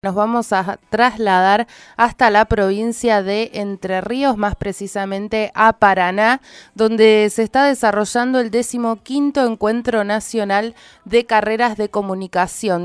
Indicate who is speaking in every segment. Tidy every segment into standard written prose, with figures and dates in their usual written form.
Speaker 1: Nos vamos a trasladar hasta la provincia de Entre Ríos, más precisamente a Paraná, donde se está desarrollando el 15º Encuentro Nacional de Carreras de Comunicación.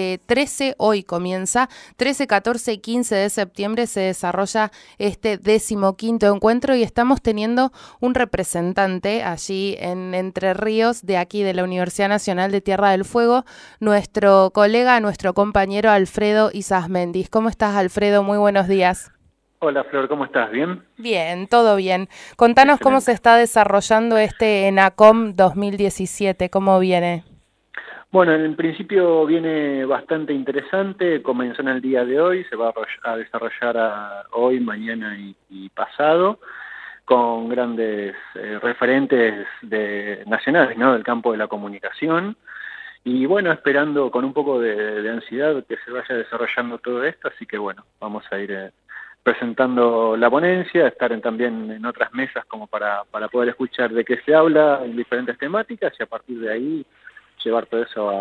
Speaker 1: Hoy comienza, 13, 14 y 15 de septiembre se desarrolla este 15º encuentro y estamos teniendo un representante allí en Entre Ríos, de aquí de la Universidad Nacional de Tierra del Fuego, nuestro colega, nuestro compañero Alfredo Isasmendis. ¿Cómo estás, Alfredo? Muy buenos días.
Speaker 2: Hola Flor, ¿cómo estás? ¿Bien?
Speaker 1: Bien, todo bien. Contanos cómo se
Speaker 2: Excelente.
Speaker 1: está desarrollando este ENACOM 2017, cómo viene.
Speaker 2: Bueno, en principio viene bastante interesante, comenzó en el día de hoy, se va a desarrollar hoy, mañana y pasado, con grandes referentes nacionales, ¿no? Del campo de la comunicación. Y bueno, esperando con un poco de ansiedad que se vaya desarrollando todo esto, así que bueno, vamos a ir presentando la ponencia, estar también en otras mesas como para poder escuchar de qué se habla en diferentes temáticas y a partir de ahí llevar todo eso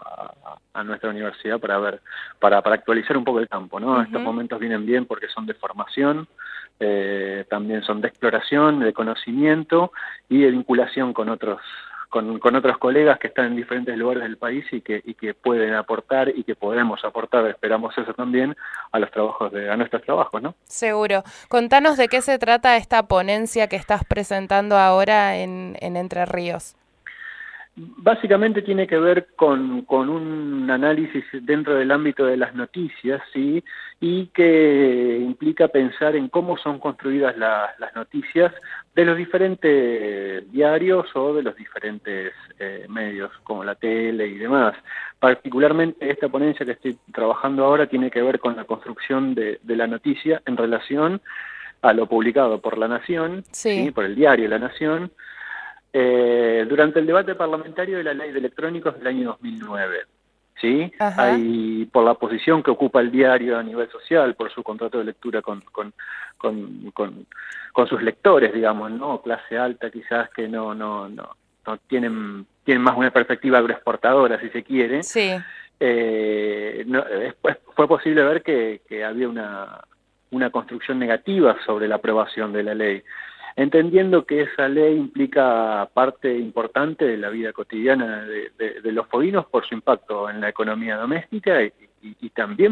Speaker 2: a nuestra universidad para ver, para actualizar un poco el campo, ¿no? Estos momentos vienen bien porque son de formación, también son de exploración, de conocimiento y de vinculación con otros colegas que están en diferentes lugares del país y que pueden aportar y que podemos aportar, esperamos eso también, a nuestros trabajos, ¿no?
Speaker 1: Seguro. Contanos de qué se trata esta ponencia que estás presentando ahora en Entre Ríos.
Speaker 2: Básicamente tiene que ver con un análisis dentro del ámbito de las noticias, ¿sí? Y que implica pensar en cómo son construidas las noticias de los diferentes diarios o de los diferentes medios, como la tele y demás. Particularmente esta ponencia que estoy trabajando ahora tiene que ver con la construcción de la noticia en relación a lo publicado por La Nación,
Speaker 1: Sí.
Speaker 2: ¿sí? Por el diario La Nación, durante el debate parlamentario de la ley de electrónicos del año 2009, ¿sí?
Speaker 1: Ajá.
Speaker 2: Hay, por la posición que ocupa el diario a nivel social, por su contrato de lectura con, con sus lectores, digamos, ¿no? Clase alta quizás que no tienen más una perspectiva agroexportadora, si se quiere.
Speaker 1: Sí.
Speaker 2: Después fue posible ver que había una construcción negativa sobre la aprobación de la ley, entendiendo que esa ley implica parte importante de la vida cotidiana de los foguinos por su impacto en la economía doméstica y también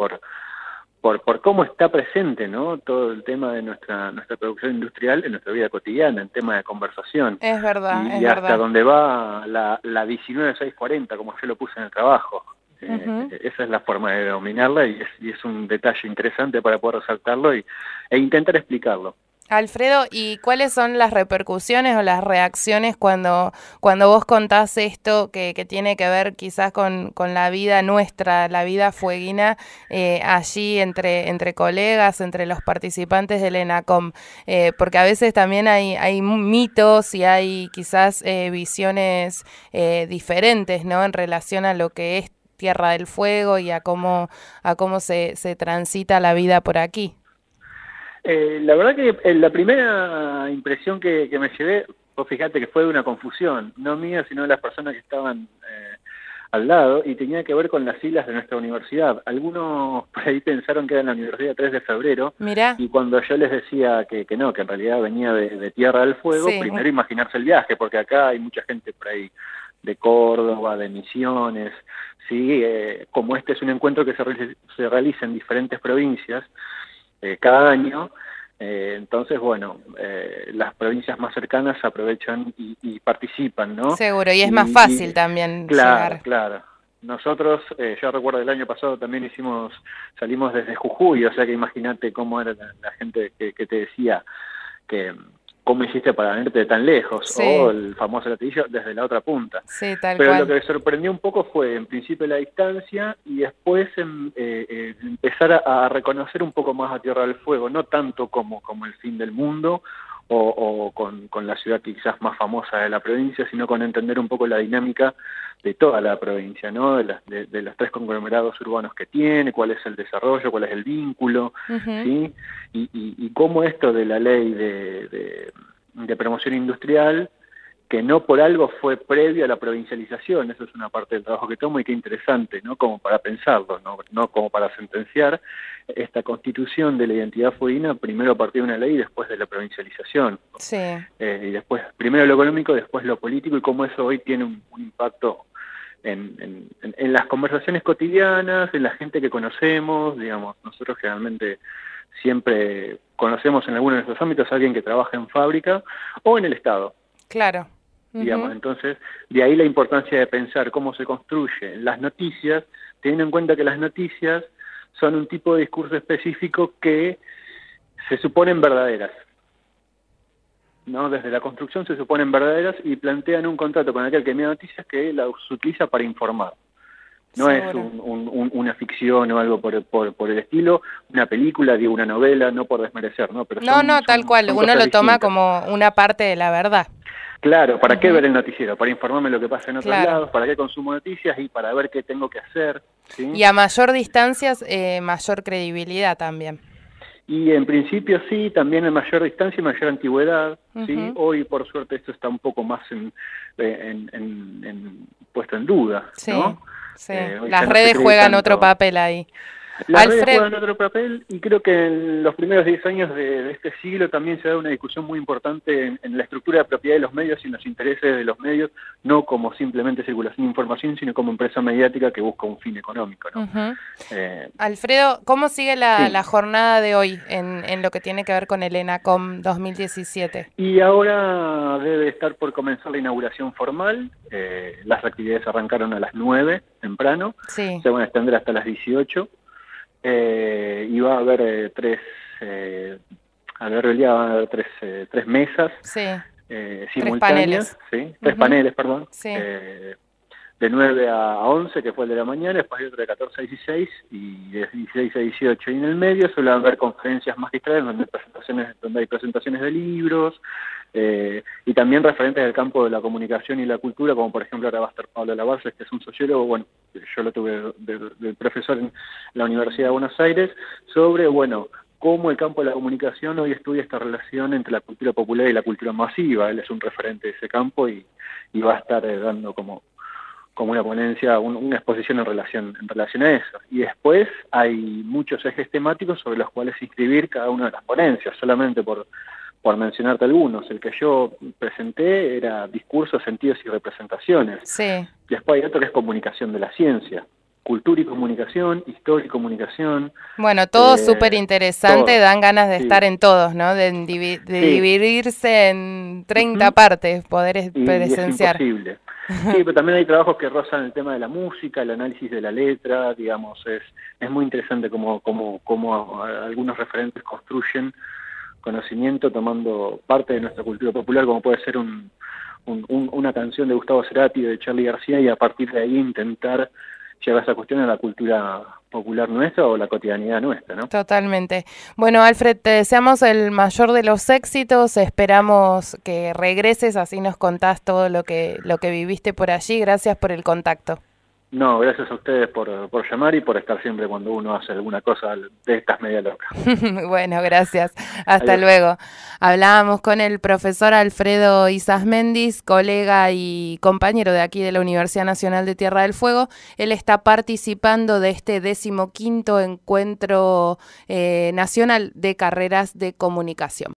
Speaker 2: por cómo está presente, ¿no? Todo el tema de nuestra producción industrial en nuestra vida cotidiana, en tema de conversación,
Speaker 1: Es verdad, es
Speaker 2: y hasta
Speaker 1: verdad.
Speaker 2: donde va la 19640, como yo lo puse en el trabajo.
Speaker 1: Ujú.
Speaker 2: Esa es la forma de dominarla y es un detalle interesante para poder resaltarlo e intentar explicarlo.
Speaker 1: Alfredo, ¿y cuáles son las repercusiones o las reacciones cuando vos contás esto que tiene que ver quizás con la vida nuestra, la vida fueguina, allí entre colegas, entre los participantes del ENACOM? Porque a veces también hay mitos y hay quizás visiones diferentes, ¿no? En relación a lo que es Tierra del Fuego y a cómo se transita la vida por aquí.
Speaker 2: La verdad que la primera impresión que me llevé, vos fíjate que fue de una confusión, no mía, sino de las personas que estaban al lado, y tenía que ver con las siglas de nuestra universidad. Algunos por ahí pensaron que era la Universidad 3 de Febrero,
Speaker 1: Mirá,
Speaker 2: y cuando yo les decía que no, que en realidad venía de Tierra del Fuego,
Speaker 1: sí.
Speaker 2: primero imaginarse el viaje, porque acá hay mucha gente por ahí de Córdoba, de Misiones, ¿sí? Como este es un encuentro que se realiza en diferentes provincias, cada año. Entonces, bueno, las provincias más cercanas aprovechan y participan, ¿no?
Speaker 1: Seguro, y es más
Speaker 2: Y
Speaker 1: fácil también
Speaker 2: claro,
Speaker 1: llegar.
Speaker 2: claro. Nosotros, yo recuerdo el año pasado también salimos desde Jujuy, o sea que imagínate cómo era la gente que te decía que cómo hiciste para venirte tan lejos, o
Speaker 1: Sí,
Speaker 2: el famoso latillo desde la otra punta.
Speaker 1: sí, tal
Speaker 2: Pero lo
Speaker 1: cual.
Speaker 2: que me sorprendió un poco fue, en principio, la distancia y después empezar a reconocer un poco más a Tierra del Fuego, no tanto como el fin del mundo o con la ciudad quizás más famosa de la provincia, sino con entender un poco la dinámica de toda la provincia, ¿no? De los tres conglomerados urbanos que tiene, cuál es el desarrollo, cuál es el vínculo,
Speaker 1: Ujú.
Speaker 2: ¿sí? Y cómo esto de la ley de promoción industrial, que no por algo fue previo a la provincialización. Eso es una parte del trabajo que tomo y que interesante, ¿no? Como para pensarlo, no como para sentenciar. Esta constitución de la identidad fueguina primero a partir de una ley y después de la provincialización.
Speaker 1: Sí.
Speaker 2: Y después, primero lo económico, después lo político, y cómo eso hoy tiene un impacto en las conversaciones cotidianas, en la gente que conocemos. Digamos, nosotros generalmente siempre conocemos en alguno de nuestros ámbitos a alguien que trabaja en fábrica o en el Estado.
Speaker 1: Claro.
Speaker 2: Digamos, entonces, de ahí la importancia de pensar cómo se construyen las noticias, teniendo en cuenta que las noticias son un tipo de discurso específico que se suponen verdaderas, ¿no? Desde la construcción se suponen verdaderas y plantean un contrato con aquel que envía noticias que las utiliza para informar. No es una ficción o algo por el estilo, una película, digo, una novela, no por desmerecer, ¿no? Pero
Speaker 1: tal cual, uno lo toma como una parte de la verdad.
Speaker 2: Claro, ¿para qué ver el noticiero? Para informarme lo que pasa en otros lados, para qué consumo noticias y para ver qué tengo que hacer, ¿sí?
Speaker 1: Y a mayor distancia, mayor credibilidad también.
Speaker 2: Y en principio sí, también en mayor distancia y mayor antigüedad, ¿sí? Hoy, por suerte, esto está un poco más puesto en duda, ¿no?
Speaker 1: Sí, las redes juegan otro papel ahí.
Speaker 2: Las redes juegan otro papel, y creo que en los primeros 10 años de este siglo también se da una discusión muy importante en la estructura de propiedad de los medios y en los intereses de los medios, no como simplemente circulación de información, sino como empresa mediática que busca un fin económico, ¿no?
Speaker 1: Alfredo, ¿cómo sigue la jornada de hoy en lo que tiene que ver con el ENACOM 2017?
Speaker 2: Y ahora debe estar por comenzar la inauguración formal. Las actividades arrancaron a las 9 temprano, se van a extender hasta las 18. Y va a haber tres mesas simultáneas, tres paneles, perdón, de 9 a 11, que fue el de la mañana, después hay otro de 14 a 16 y de 16 a 18, y en el medio suele haber conferencias magistrales donde hay presentaciones de libros, y también referentes del campo de la comunicación y la cultura, como por ejemplo ahora va a estar Pablo Lavarces, que es un sociólogo, bueno, yo lo tuve de profesor en la Universidad de Buenos Aires, sobre, bueno, cómo el campo de la comunicación hoy estudia esta relación entre la cultura popular y la cultura masiva. Él es un referente de ese campo y va a estar dando como una ponencia, una exposición en relación a eso. Y después hay muchos ejes temáticos sobre los cuales inscribir cada una de las ponencias, solamente por mencionarte algunos. El que yo presenté era discursos, sentidos y representaciones. Después hay otro que es comunicación de la ciencia, cultura y comunicación, historia y comunicación.
Speaker 1: Bueno, todo súper interesante, dan ganas de estar en todos, ¿no? De dividirse en 30 partes, poder presenciar.
Speaker 2: Es imposible. Sí, pero también hay trabajos que rozan el tema de la música, el análisis de la letra, digamos, es muy interesante cómo algunos referentes construyen conocimiento tomando parte de nuestra cultura popular, como puede ser una canción de Gustavo Cerati, de Charly García, y a partir de ahí intentar llevar esa cuestión a la cultura popular nuestra o la cotidianidad nuestra, ¿no?
Speaker 1: Totalmente. Bueno, Alfred, te deseamos el mayor de los éxitos, esperamos que regreses, así nos contás todo lo que viviste por allí. Gracias por el contacto.
Speaker 2: No, gracias a ustedes por llamar y por estar siempre cuando uno hace alguna cosa de estas media locas.
Speaker 1: Bueno, gracias. Hasta luego. Hablábamos con el profesor Alfredo Isasmendis, colega y compañero de aquí de la Universidad Nacional de Tierra del Fuego. Él está participando de este 15º Encuentro Nacional de Carreras de Comunicación.